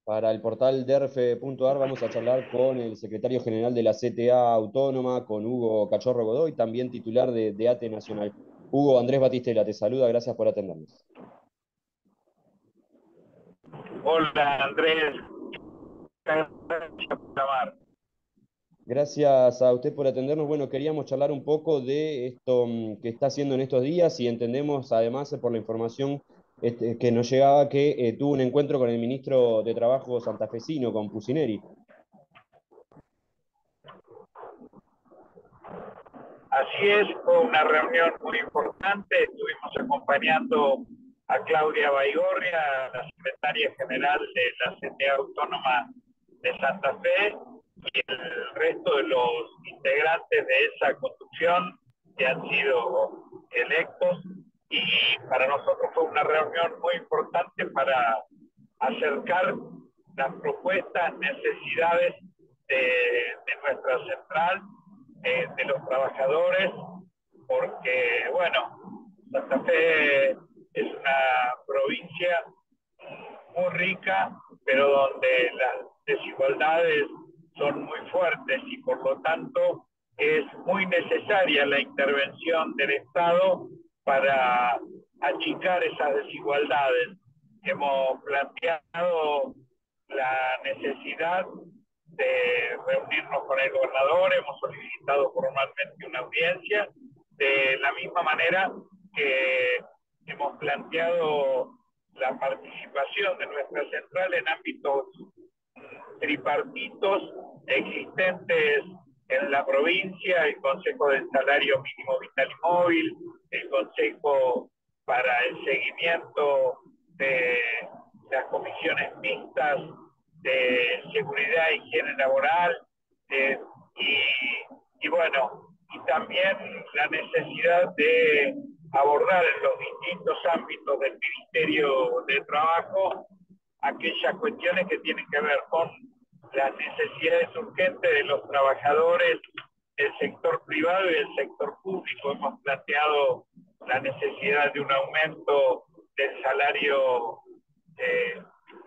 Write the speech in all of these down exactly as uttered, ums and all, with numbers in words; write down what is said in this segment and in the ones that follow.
Para el portal derfe punto ar vamos a charlar con el secretario general de la C T A Autónoma, con Hugo Cachorro Godoy, también titular de, de ATE Nacional. Hugo, Andrés Batistela te saluda, gracias por atendernos. Hola Andrés, gracias por llamar. Gracias a usted por atendernos. Bueno, queríamos charlar un poco de esto mm, que está haciendo en estos días y entendemos además eh, por la información este, que nos llegaba que eh, tuvo un encuentro con el ministro de Trabajo santafesino, con Pusineri. Así es, fue una reunión muy importante, estuvimos acompañando a Claudia Baigorria, la secretaria general de la C T A Autónoma de Santa Fe, y el resto de los integrantes de esa conducción que han sido electos, y para nosotros fue una reunión muy importante para acercar las propuestas, necesidades de, de nuestra central, eh, de los trabajadores, porque, bueno, Santa Fe es una provincia muy rica, pero donde las desigualdades son muy fuertes y por lo tanto es muy necesaria la intervención del Estado para achicar esas desigualdades. Hemos planteado la necesidad de reunirnos con el gobernador, hemos solicitado formalmente una audiencia, de la misma manera que hemos planteado la participación de nuestra central en ámbitos tripartitos existentes en la provincia, el Consejo del Salario Mínimo Vital y Móvil, el Consejo para el seguimiento de las comisiones mixtas de seguridad e higiene laboral, eh, y, y bueno, y también la necesidad de abordar en los distintos ámbitos del Ministerio de Trabajo aquellas cuestiones que tienen que ver con las necesidades urgentes de los trabajadores del sector privado y del sector público. Hemos planteado la necesidad de un aumento del salario eh,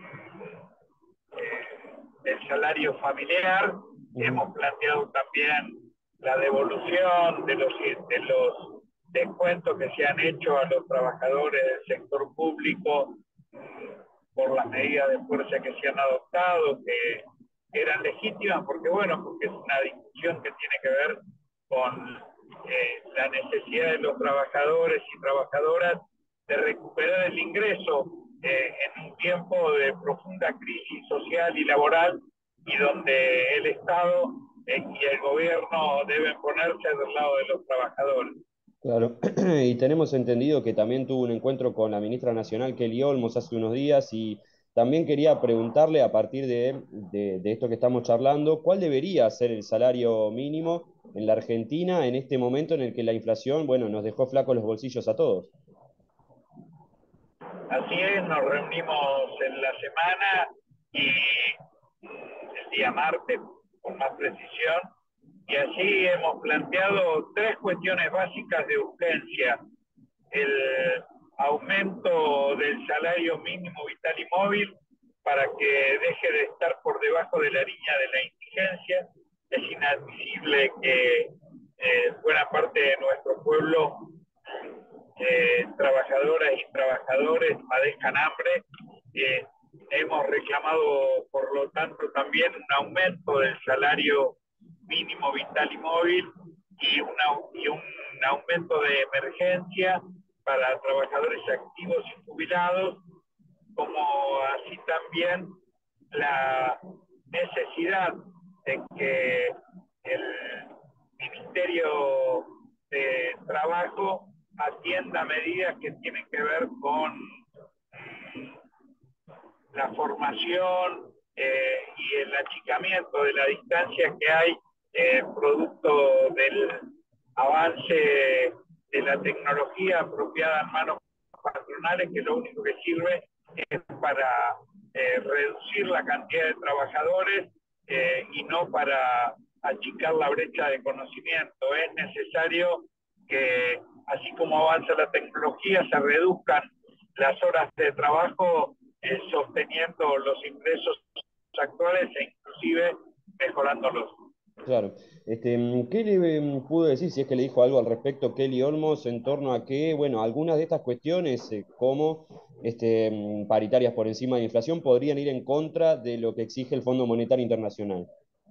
eh, del salario familiar. Ujú. Hemos planteado también la devolución de los, de los descuentos que se han hecho a los trabajadores del sector público por las medidas de fuerza que se han adoptado, que eran legítimas, porque bueno, porque es una discusión que tiene que ver con eh, la necesidad de los trabajadores y trabajadoras de recuperar el ingreso eh, en un tiempo de profunda crisis social y laboral, y donde el Estado eh, y el gobierno deben ponerse del lado de los trabajadores. Claro, y tenemos entendido que también tuvo un encuentro con la ministra nacional Kelly Olmos hace unos días y también quería preguntarle a partir de, de, de esto que estamos charlando, ¿cuál debería ser el salario mínimo en la Argentina en este momento en el que la inflación, bueno, nos dejó flacos los bolsillos a todos? Así es, nos reunimos en la semana y el día martes, con más precisión, y allí hemos planteado tres cuestiones básicas de urgencia: el aumento del salario mínimo vital y móvil para que deje de estar por debajo de la línea de la indigencia. Es inadmisible que eh, buena parte de nuestro pueblo, eh, trabajadoras y trabajadores, padezcan hambre. Eh, hemos reclamado, por lo tanto, también un aumento del salario mínimo vital y móvil, y, una, y un aumento de emergencia para trabajadores activos y jubilados, como así también la necesidad de que el Ministerio de Trabajo atienda medidas que tienen que ver con la formación eh, y el achicamiento de la distancia que hay eh, producto del avance de la tecnología apropiada en manos patronales, que lo único que sirve es para eh, reducir la cantidad de trabajadores eh, y no para achicar la brecha de conocimiento. Es necesario que, así como avanza la tecnología, se reduzcan las horas de trabajo, eh, sosteniendo los ingresos actuales e inclusive mejorándolos. Claro. Este, ¿qué le mm, pudo decir, si es que le dijo algo al respecto Kelly Olmos, en torno a que, bueno, algunas de estas cuestiones, eh, como este, mm, paritarias por encima de inflación, podrían ir en contra de lo que exige el Fondo Monetario Internacional?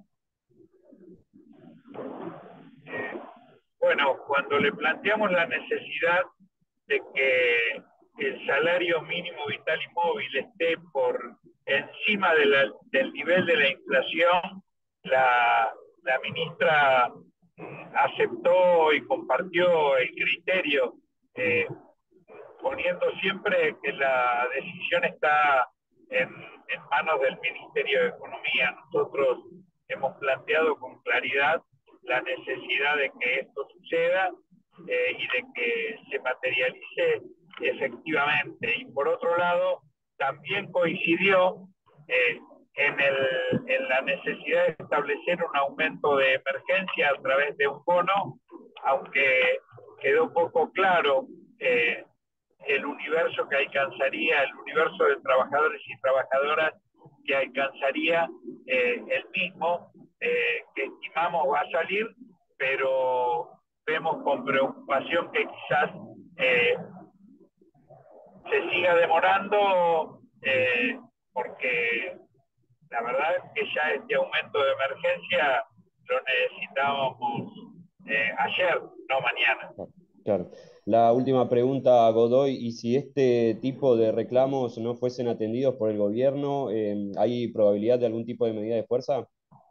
Bueno, cuando le planteamos la necesidad de que el salario mínimo vital y móvil esté por encima de la, del nivel de la inflación, la, la ministra aceptó y compartió el criterio, eh, poniendo siempre que la decisión está en, en manos del Ministerio de Economía. Nosotros hemos planteado con claridad la necesidad de que esto suceda eh, y de que se materialice efectivamente. Y por otro lado, también coincidió eh, en, el, en la necesidad de establecer un aumento de emergencia a través de un bono, aunque quedó poco claro eh, el universo que alcanzaría, el universo de trabajadores y trabajadoras que alcanzaría eh, el mismo, eh, que estimamos va a salir, pero vemos con preocupación que quizás eh, se siga demorando, eh, porque la verdad es que ya este aumento de emergencia lo necesitábamos eh, ayer, no mañana. Claro. La última pregunta, Godoy, y si este tipo de reclamos no fuesen atendidos por el gobierno, eh, ¿hay probabilidad de algún tipo de medida de fuerza?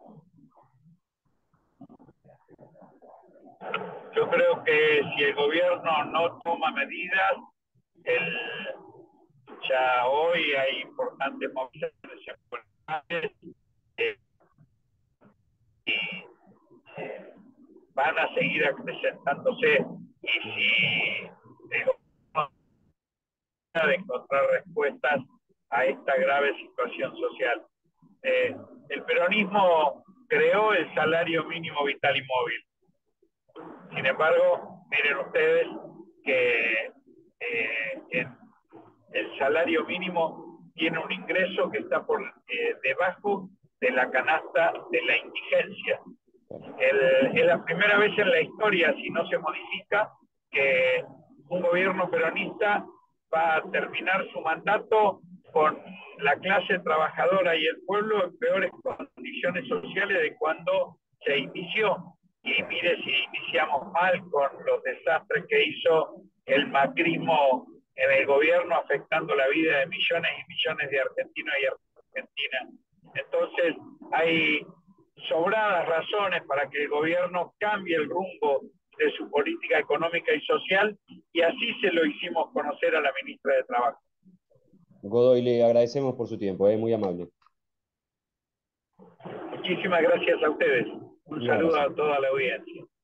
Yo creo que si el gobierno no toma medidas, el, ya hoy hay importantes movilizaciones en Buenos Aires, eh, y eh, van a seguir acrecentándose. Y si el gobierno no de encontrar respuestas a esta grave situación social. Eh, el peronismo creó el salario mínimo vital y móvil. Sin embargo, miren ustedes que eh, en el salario mínimo tiene un ingreso que está por eh, debajo de la canasta de la indigencia. El, es la primera vez en la historia, si no se modifica, que un gobierno peronista va a terminar su mandato con la clase trabajadora y el pueblo en peores condiciones sociales de cuando se inició. Y mire si iniciamos mal con los desastres que hizo el macrismo en el gobierno, afectando la vida de millones y millones de argentinos y argentinas. Entonces, hay sobradas razones para que el gobierno cambie el rumbo de su política económica y social, y así se lo hicimos conocer a la ministra de Trabajo. Godoy, le agradecemos por su tiempo, es muy amable. Muchísimas gracias a ustedes. Un Un saludo abrazo. a toda la audiencia.